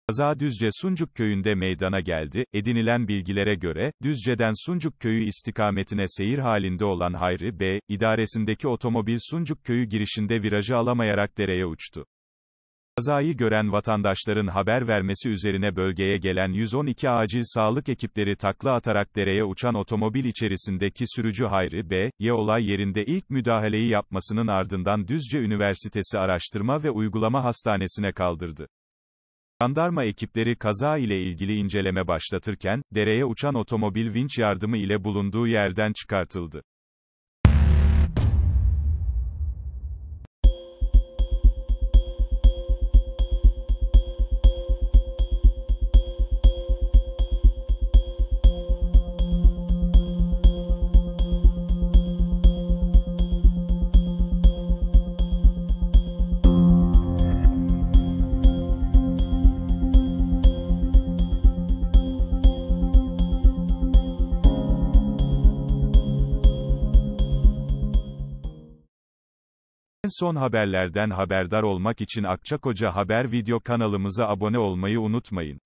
Kaza Düzce Suncuk köyünde meydana geldi. Edinilen bilgilere göre, Düzce'den Suncuk köyü istikametine seyir halinde olan Hayri B. idaresindeki otomobil Suncuk köyü girişinde virajı alamayarak dereye uçtu. Kazayı gören vatandaşların haber vermesi üzerine bölgeye gelen 112 acil sağlık ekipleri takla atarak dereye uçan otomobil içerisindeki sürücü Hayri B.'ye olay yerinde ilk müdahaleyi yapmasının ardından Düzce Üniversitesi Araştırma ve Uygulama Hastanesi'ne kaldırdı. Jandarma ekipleri kaza ile ilgili inceleme başlatırken, dereye uçan otomobil vinç yardımı ile bulunduğu yerden çıkartıldı. En son haberlerden haberdar olmak için Akçakoca Haber video kanalımıza abone olmayı unutmayın.